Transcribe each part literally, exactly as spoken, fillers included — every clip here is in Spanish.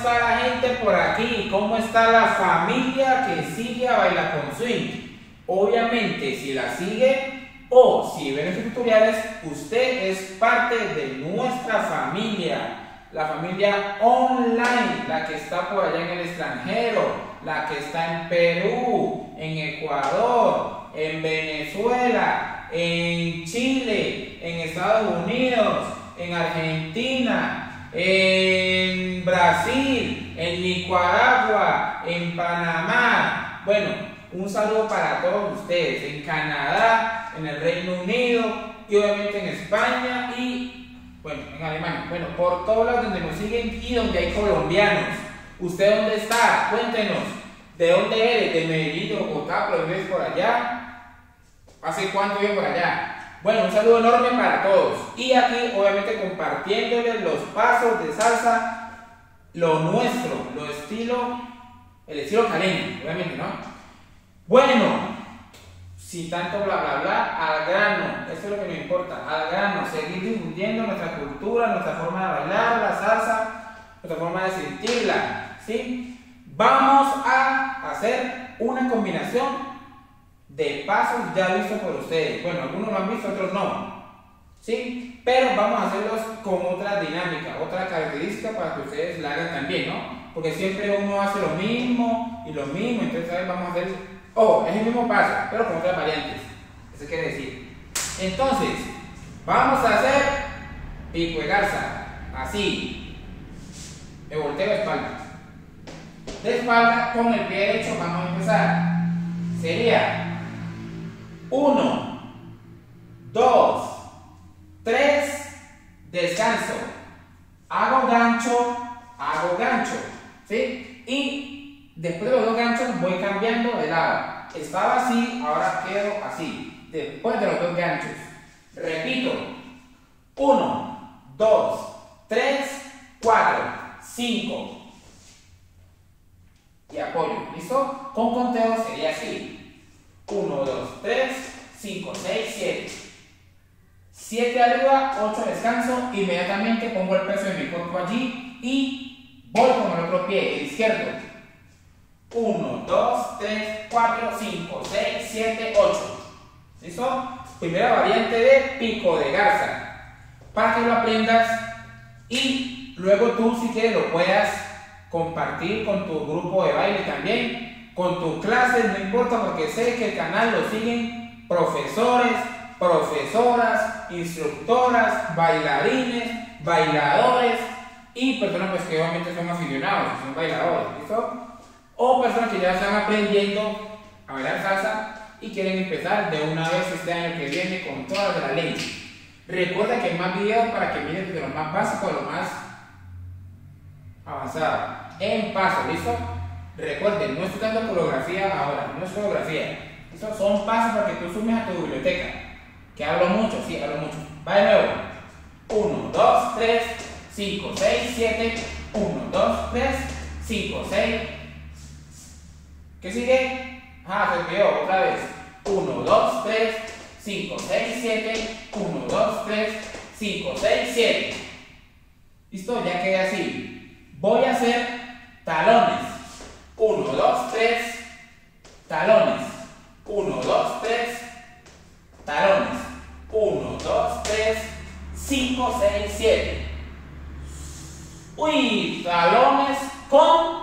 está la gente por aquí? ¿Cómo está la familia que sigue a Baila con Swing? Obviamente, si la sigue o si ve nuestros tutoriales, usted es parte de nuestra familia. La familia online, la que está por allá en el extranjero, la que está en Perú, en Ecuador, en Venezuela, en Chile, en Estados Unidos, en Argentina, en Brasil, en Nicaragua, en Panamá. Bueno, un saludo para todos ustedes, en Canadá, en el Reino Unido y obviamente en España y bueno, en Alemania. Bueno, por todos lados donde nos siguen y donde hay colombianos. ¿Usted dónde está? Cuéntenos. ¿De dónde eres? ¿De Medellín, de Bogotá, pero vives por allá? ¿Hace cuánto vives por allá? Bueno, un saludo enorme para todos. Y aquí, obviamente, compartiéndoles los pasos de salsa, lo nuestro, lo estilo, el estilo caleño, obviamente, ¿no? Bueno, sin tanto bla bla bla, al grano, eso es lo que nos importa, al grano, seguir difundiendo nuestra cultura, nuestra forma de bailar, la salsa, nuestra forma de sentirla, ¿sí? Vamos a hacer una combinación de pasos ya vistos por ustedes. Bueno, algunos lo han visto, otros no, ¿sí? Pero vamos a hacerlos con otra dinámica, otra característica para que ustedes la hagan también, ¿no? Porque siempre uno hace lo mismo y lo mismo, entonces ¿sabes? Vamos a hacer... Oh, es el mismo paso, pero con otras variantes. Eso quiere decir. Entonces, vamos a hacer pico de garza. Así. Me volteo de espalda. De espalda con el pie derecho vamos a empezar. Sería uno, dos, tres, descanso. Hago gancho, hago gancho. ¿Sí? Y después de los dos ganchos voy cambiando de lado. Estaba así, ahora quedo así. Después de los dos ganchos. Repito. uno, dos, tres, cuatro, cinco. Y apoyo. ¿Listo? Con conteo sería así. uno, dos, tres, cinco, seis, siete. siete arriba, ocho descanso. Inmediatamente pongo el peso de mi cuerpo allí y voy con el otro pie, el izquierdo. uno, dos, tres, cuatro, cinco, seis, siete, ocho. ¿Listo? Primera variante de pico de garza. Para que lo aprendas y luego tú si quieres lo puedas compartir con tu grupo de baile también, con tus clases, no importa, porque sé que el canal lo siguen profesores, profesoras, instructoras, bailarines, bailadores y personas pues, que obviamente son aficionados, son bailadores. ¿Listo? O personas que ya están aprendiendo a bailar salsa y quieren empezar de una vez este año que viene con todas de la ley. Recuerda que hay más videos para que miren desde lo más básico a lo más avanzado. En paso, ¿listo? Recuerden, no estoy dando coreografía ahora, no es coreografía. ¿Listo? Son pasos para que tú sumes a tu biblioteca. Que hablo mucho, sí, hablo mucho. Va de nuevo. uno, dos, tres, cinco, seis, siete. uno, dos, tres, cinco, seis. ¿Qué sigue? Ah, se olvidó, otra vez. uno, dos, tres, cinco, seis, siete. uno, dos, tres, cinco, seis, siete. ¿Listo? Ya quedé así. Voy a hacer talones. uno, dos, tres, talones. uno, dos, tres, talones. uno, dos, tres, cinco, seis, siete. Uy, talones con...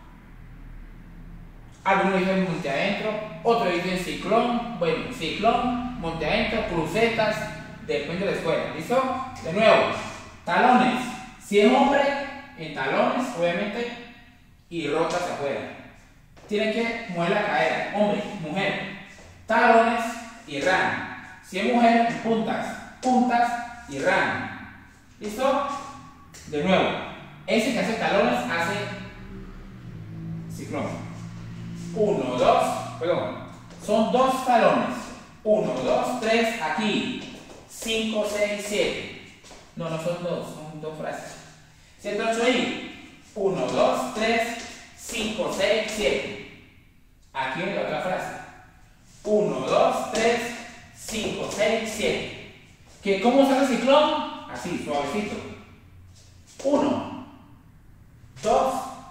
Algunos dicen monte adentro, otros dicen ciclón, bueno, ciclón, monte adentro, crucetas, depende de la escuela, ¿listo? De nuevo, talones, si es hombre, en talones, obviamente, y rota hacia afuera. Tienen que mover la cadera, hombre, mujer, talones y ran. Si es mujer, puntas, puntas y ran. ¿Listo? De nuevo, ese que hace talones hace ciclón. uno, dos, perdón, son dos talones. uno, dos, tres, aquí. cinco, seis, siete. No, no son dos, son dos frases. siete, ocho ahí. uno, dos, tres, cinco, seis, siete. Aquí en la otra frase. uno, dos, tres, cinco, seis, siete. ¿Que ¿Cómo se hace ciclón? Así, suavecito. uno, dos,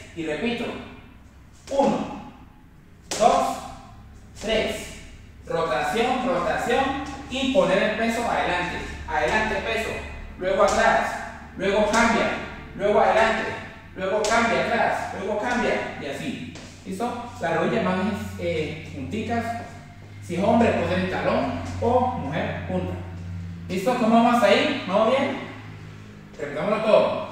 Y repito. uno, dos, tres. Rotación, rotación y poner el peso adelante. Adelante peso, luego atrás, luego cambia, luego adelante, luego cambia atrás, luego cambia y así. ¿Listo? Las rodillas van eh, junticas. Si es hombre, pues en talón o mujer, punta. ¿Listo? ¿Cómo vamos ahí? ¿Vamos bien? Repetámoslo todo.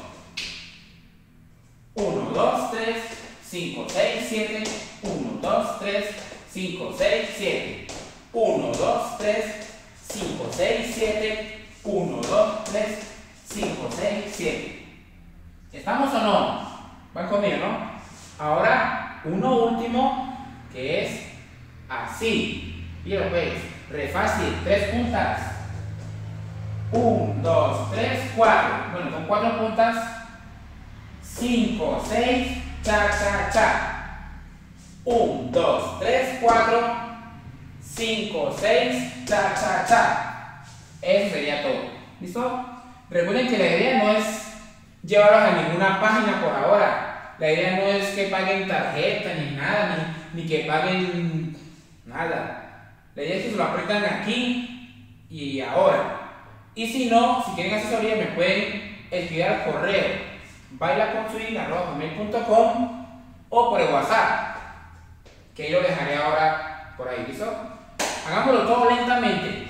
uno, dos, tres, cinco, seis, siete. uno, dos, tres, cinco, seis, siete. uno, dos, tres, cinco, seis, siete. uno, dos, tres, cinco, seis, siete. ¿Estamos o no? Van conmigo, ¿no? Ahora, uno último que es así. Fíjate pues, re fácil, tres puntas. uno, dos, tres, cuatro. Bueno, con cuatro puntas. cinco, seis, cha, cha, cha. uno, dos, tres, cuatro. cinco, seis, cha, cha, cha. Eso sería todo. ¿Listo? Recuerden que la idea no es llevarlos a ninguna página por ahora. La idea no es que paguen tarjeta ni nada, ni, ni que paguen nada. La idea es que se lo apretan aquí y ahora. Y si no, si quieren asesoría, me pueden escribir al correo bailaconsuing arroba gmail punto com o por el WhatsApp, que yo lo dejaré ahora por ahí. ¿Listo? Hagámoslo todo lentamente.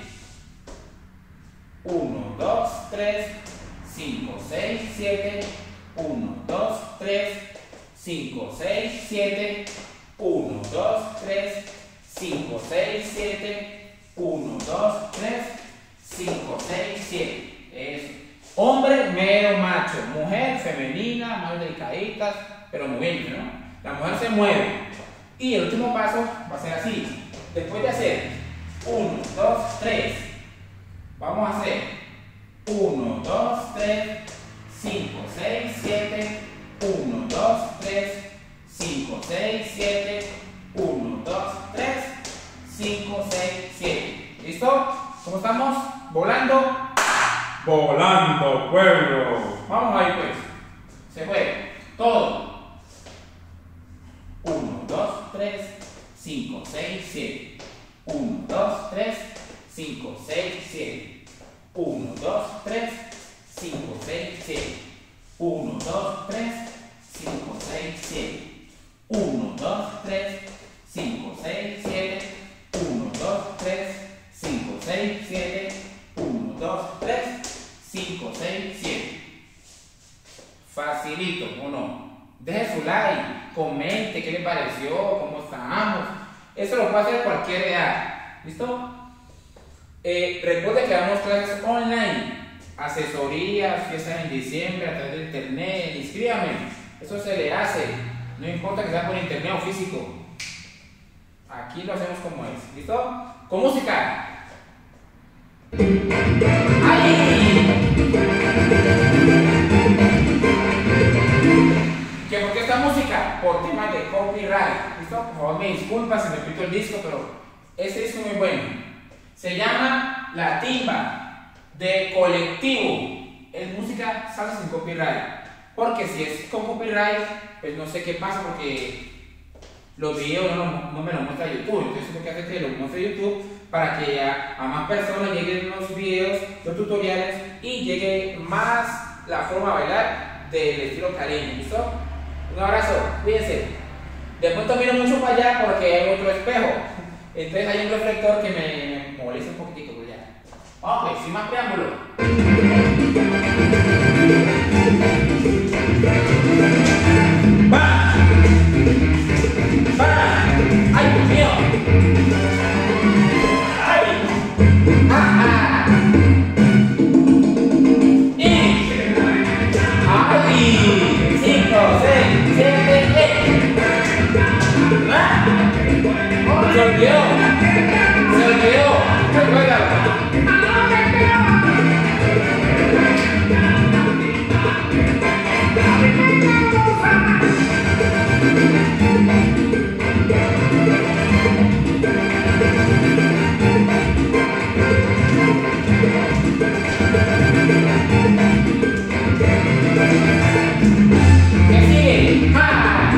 uno, dos, tres, cinco, seis, siete. uno, dos, tres, cinco, seis, siete. uno, dos, tres, cinco, seis, siete. uno, dos, tres, cinco, seis, siete. Eso. Hombre, mero macho. Mujer, femenina, más delicaditas, pero moviendo, ¿no? La mujer se mueve. Y el último paso va a ser así. Después de hacer uno, dos, tres, vamos a hacer uno, dos, tres, cinco, seis, siete. uno, dos, tres, cinco, seis, siete. uno, dos, tres, cinco, seis, siete. ¿Listo? ¿Cómo estamos? ¿Volando? Volando, pueblo. Vamos ahí pues. Se fue. Todo. uno, dos, tres, cinco, seis, siete. uno, dos, tres, cinco, seis, siete. uno, dos, tres, cinco, seis, siete. uno, dos, tres, cinco, seis, siete. uno, dos, tres, cinco, seis, siete. uno, dos, tres, cinco, seis, siete. uno, dos, tres, cinco, seis, siete. Facilito, ¿o no? Deje su like, comente qué le pareció, cómo estamos. Eso lo puede hacer cualquier edad. ¿Listo? Eh, recuerde que damos clases online, asesorías, fiestas en diciembre a través de internet. Inscríbame, eso se le hace. No importa que sea por internet o físico. Aquí lo hacemos como es. ¿Listo? Con música. ¡Ay! ¿Que por qué esta música? Por temas de copyright. ¿Listo? Por favor, me disculpa si me repito el disco, pero ese disco es muy bueno. Se llama La Timba, de Colectivo. Es música salsa sin copyright. Porque si es con copyright, pues no sé qué pasa, porque los videos no, no me los muestra YouTube. Entonces lo que hace es que los muestre YouTube para que a, a más personas lleguen los videos, los tutoriales y llegue más la forma de bailar del estilo cariño. ¿Listo? Un abrazo, cuídense. De pronto miro mucho para allá porque hay otro espejo. Entonces hay un reflector que me, me molesta un poquitico por allá. Ok, sin más preámbulo. ¡Va! ¡Va! ¡Ay, Dios mío! ¡Ay! ¡Ah, ah! ¡Y! ¡Ay! ¡Cinco, seis, siete, eight! ¡Ah! ¡Se olvidó! ¡Se olvidó! ¡Recuérdalo! ¿Qué sigue? ¡Ah!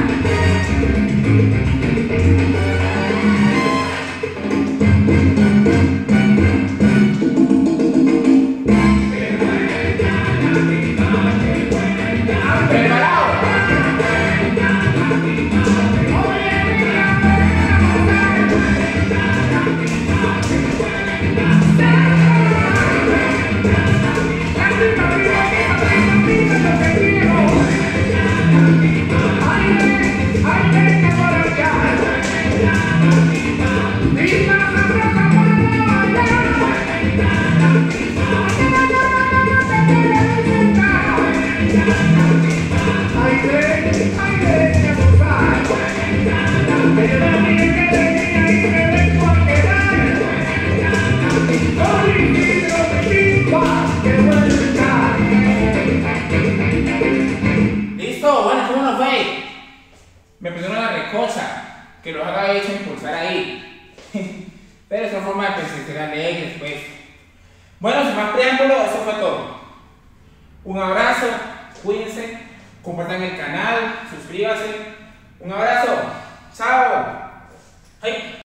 me pusieron la recocha, que los haga hecho impulsar ahí. Pero es una forma de pensar, ser alegres, pues. Bueno, sin más preámbulo, eso fue todo. Un abrazo, cuídense, compartan el canal, suscríbanse. Un abrazo, chao. Ay.